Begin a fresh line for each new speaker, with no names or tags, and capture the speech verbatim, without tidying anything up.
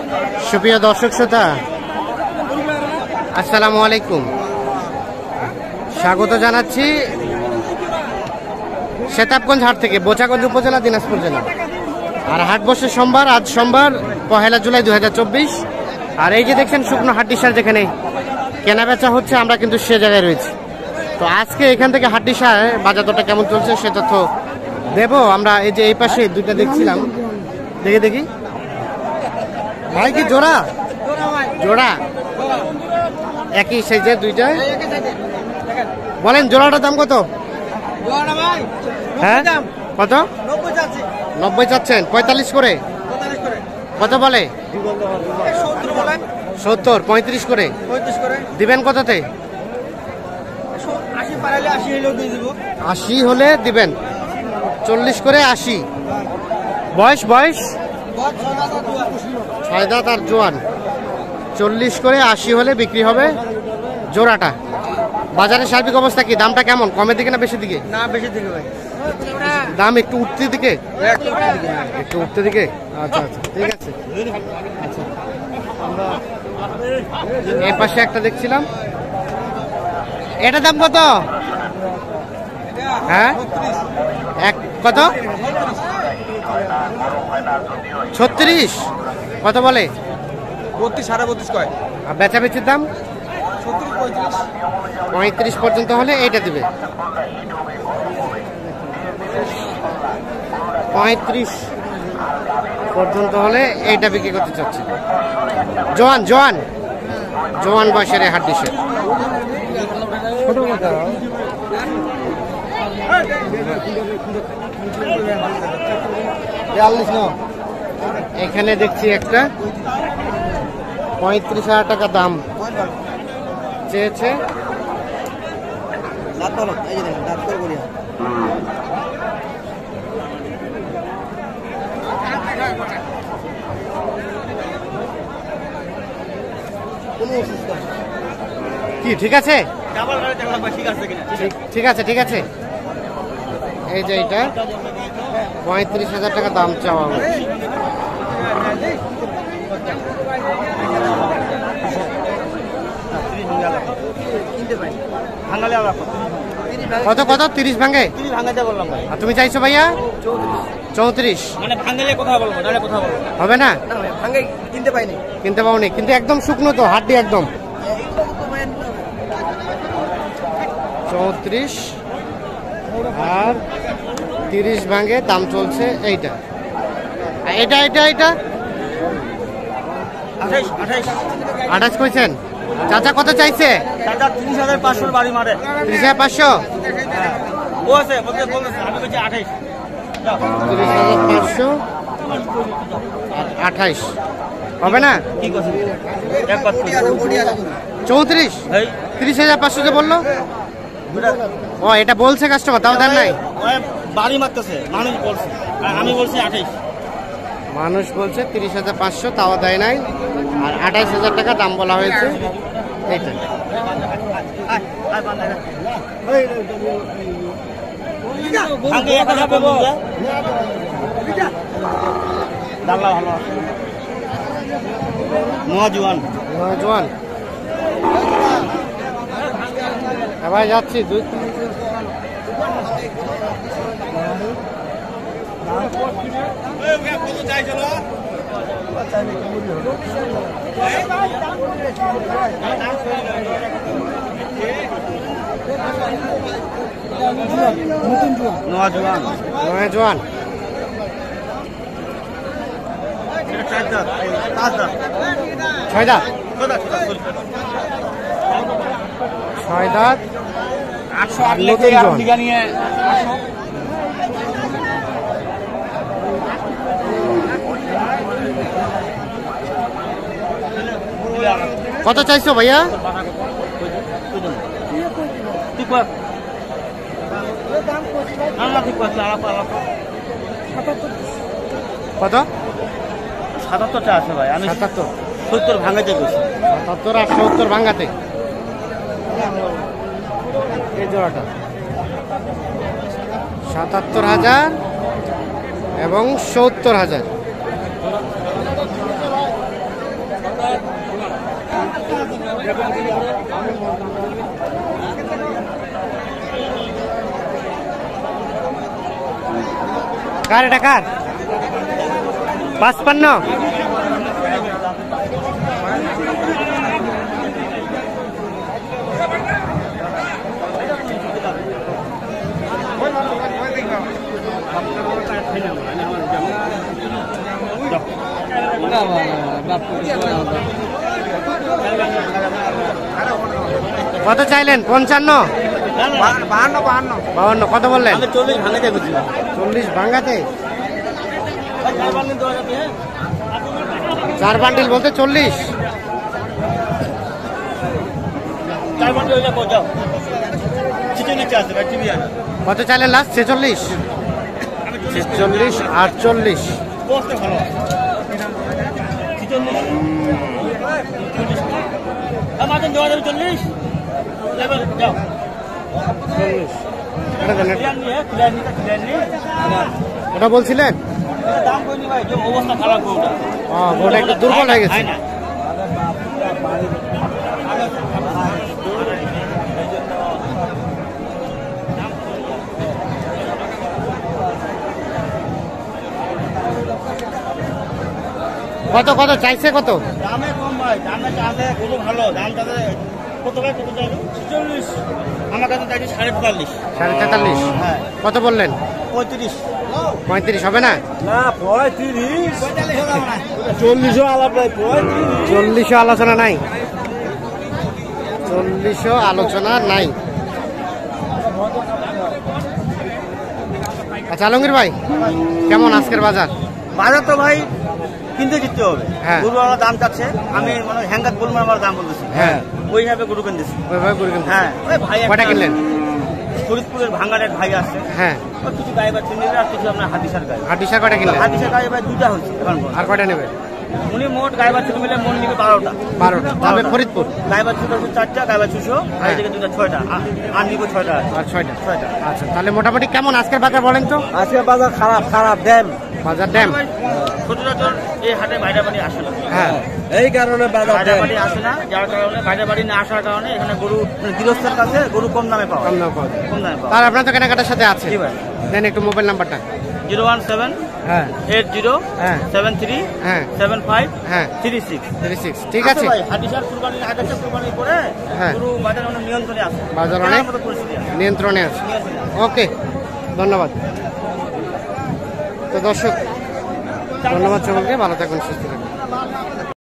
সুপ্রিয় দর্শক শ্রোতা, আসসালামু আলাইকুম। স্বাগত জানাচ্ছি সেতাবগঞ্জ হাট থেকে, বোচাগঞ্জ উপজেলা, দিনাজপুর জেলা। আর হাট বসে সোমবার, আজ সোমবার পহেলা জুলাই দুই হাজার চব্বিশ। আর এই যে দেখছেন শুকনো হাড্ডিসার যেখানে কেনা বেচা হচ্ছে, আমরা কিন্তু সে জায়গায় রয়েছি। তো আজকে এখান থেকে হাড্ডিসার বাজার দরটা কেমন চলছে সে তথ্য দেব আমরা। এই যে এই পাশে দুইটা দেখছিলাম, দেখি দেখি ভাই, কি জোড়া জোড়া একই সাইজের দুইটা। বলেন জোড়াটার দাম কত? হ্যাঁ কত? নব্বই চাচ্ছেন, পঁয়তাল্লিশ করে কত বলে? সত্তর, পঁয়ত্রিশ করে দিবেন কততে? আশি হলে দিবেন, চল্লিশ করে আশি। বয়স বয়স ছয় দাঁত আর জোয়ান, চল্লিশ করে আশি হলে বিক্রি হবে জোড়াটা। বাজারের সার্বিক অবস্থা কি? দামটা কেমন? কমের দিকে না বেশি দিকে?
না বেশি দিকে ভাই,
দাম একটু উঠতে দিকে, একটু উঠতে দিকে। আচ্ছা আচ্ছা, ঠিক আছে। আচ্ছা, আমরা এই পাশে একটা দেখছিলাম, এটা দাম কত? হ্যাঁ এক কত? ছত্রিশ কত বলে?
বত্রিশ, সাড়ে বত্রিশ কয়।
আর বেচা বেচির দাম পঁয়ত্রিশ পর্যন্ত হলে এইটা দিবে। পঁয়ত্রিশ পর্যন্ত হলে এইটা বিক্রি করতে চাচ্ছে। জোয়ান জোয়ান জোয়ান বয়সের হাড্ডিসের। এখানে দেখছি একটা পঁয়ত্রিশ হাজার টাকা দাম চেয়েছে। কি ঠিক আছে? ঠিক আছে ঠিক আছে। এই যে এটা পঁয়ত্রিশ হাজার টাকা দাম চাওয়া হবে। কত কত? তিরিশ ভাঙে? আর তুমি চাইছো ভাইয়া চৌত্রিশ? হবে না?
কিনতে পাইনি,
কিনতে পাওনি, কিন্তু একদম শুকনো তো, হাড্ডি একদম। চৌত্রিশ আর তিরিশ ভাঙে দাম চলছে এইটা। এটা এটা এটা আঠাশ কইছেন? চাচা কত চাইছে?
তিরিশ হাজার পাঁচশো বাড়ি মারে।
তিরিশ হাজার পাঁচশো তিরিশ হাজার পাঁচশো আঠাইশ হবে না? চৌত্রিশ, তিরিশ হাজার পাঁচশো যে বললো। ও এটা বলছে কাস্টমার, তাও দেন নাই?
বাড়ি মারতেছে মানুষ বলছে, আমি বলছি আঠাইশ।
মানুষ বলছে তিরিশ হাজার পাঁচশো, তাও দেয় নাই। আর আঠাইশ হাজার টাকা দাম বলা হয়েছে এইটা।
নজওয়ান
নজওয়ান ভাই যাচ্ছি দুই
নজওয়ান
নজওয়ান ছয় দাঁত, ছয় দাঁত
আটশো আট লেগে নিয়ে
কত চাইছো ভাইয়া? কত?
সাতাত্তরটা আছে ভাই, আমি
সাতাত্তর
সত্তর ভাঙাতে গেছি।
সাতাত্তর আর সত্তর ভাঙাতে এই জোড়াটা সাতাত্তর হাজার এবং সত্তর হাজার। কার এটা কার? পাঁচপান্ন। কত চাইলেন? পঞ্চান্ন?
বাহান্ন বাহান্ন
বাউন্ন। কত বললেন?
আমি চল্লিশ ভাঙাতে বুঝলাম।
চল্লিশ ভাঙাতে? চার বান্ডিল বলতে চল্লিশ?
চার বান্ডিল হইলে কত? চিকেন নিচে আছে ভাই, টিভি আনা।
কত চাইলেন লাস্ট? ছেচল্লিশ? ছেচল্লিশ আটচল্লিশ।
বসতে ভালো ছিচল্লিশ আমাদের দেওয়া যাবে চল্লিশ। এবার যাও
চল্লিশ। এটা দেন, এটা।
ক্লিয়ার নিয়ে ক্লিয়ার নিয়ে ক্লিয়ার নিয়ে
ওটা বলছিলেন?
দাম কইনি ভাই, যে অবস্থা খারাপ গরুটা।
ও, গরুটা একটু দুর্বল হয়ে গেছে।
হয় না।
কত কত চাইছে কত?
দামে কম ভাই, দামে চাষে গরু ভালো, দাম চাষে কত ভাই? কত চাইলো? ছিচল্লিশ। আমার কাছে চাইছি সাড়ে তেতাল্লিশ।
সাড়ে তেতাল্লিশ?
হ্যাঁ।
কত বললেন?
পঁয়ত্রিশ।
পঁয়ত্রিশ হবে না?
না পঁয়ত্রিশ। চল্লিশও আলাপ নাই, পঁয়ত্রিশ।
চল্লিশও আলোচনা নাই? চল্লিশও আলোচনা নাই। আচ্ছা আলমগীর ভাই, কেমন আজকের বাজার?
বাজার তো ভাই কিনতে জিততে হবে।
হ্যাঁ।
গরুওয়ালা দাম চাচ্ছে, আমি মানে হ্যাঙ্গার বলবো আমার দাম বলতেছি।
হ্যাঁ।
ওই হিসাবে গরু কিনতেছি।
ওইভাবে করে কিনতে।
হ্যাঁ। ওই ভাই একটা
কয়টা কিনলেন?
ফরিদপুরের ভাঙ্গারের ভাই আছে,
হ্যাঁ।
ওই কিছু গায়ে বাচ্চা নিবে আর কিছু আপনার হাতিসার গায়ে।
হাটিসা কয়টা কিনলেন?
হাতিসার গায়ে ভাই দুটা হচ্ছে এখন পর্যন্ত।
আর কয়টা নেবে?
উনি মোট গায়ে বাচ্চা মিলে মন নিবে বারোটা।
বারোটা। তবে ফরিদপুর
গায়ে বাচ্চা হচ্ছে চারটা, গায়ে বাচ্চুশো, আর এদিকে দুটা ছয়টা, আ- আর নিব ছয়টা আছে।
আর ছয়টা।
ছয়টা।
আচ্ছা, তাহলে মোটামুটি কেমন আজকের বাজার বলেন তো?
আজকে বাজার খারাপ খারাপ ড্যাম।
বাজার ড্যাম?
সচরাচর এই হাটে বাইরে বাড়ি আসে না,
হ্যাঁ।
এই কারণে বাইরে বাড়ি আসে না, যার কারণে বাইরে বাড়ি না আসার কারণে এখানে গরু মানে গৃহস্থের কাছে গরু কম দামে পাওয়া
কম
যায়।
দাম পাওয়া যায়।
কম দামে পাওয়া
তার আপনার তো কেনাকাটার সাথে আছে।
জি ভাই।
দেন একটু মোবাইল নাম্বারটা।
জিরো ওয়ান সেভেন
হ্যাঁ
এইট জিরো
হ্যাঁ
সেভেন থ্রি
হ্যাঁ
সেভেন ফাইভ
হ্যাঁ
থ্রি সিক্স।
Three six. ঠিক আছে।
ভাই হাটিসার কুরবানি হাটিসার কুরবানি করে
হ্যাঁ।
গরু বাজারে অনেক নিয়ন্ত্রণে আছে,
বাজার অনেক
কেনার মতো পরিস্থিতি আছে।
নিয়ন্ত্রণে আছে।
নিয়ন্ত্রণে আছে।
ওকে, ধন্যবাদ। তো দর্শক, ধন্যবাদ সকলকে। ভালো থাকুন, সুস্থ থাকুন।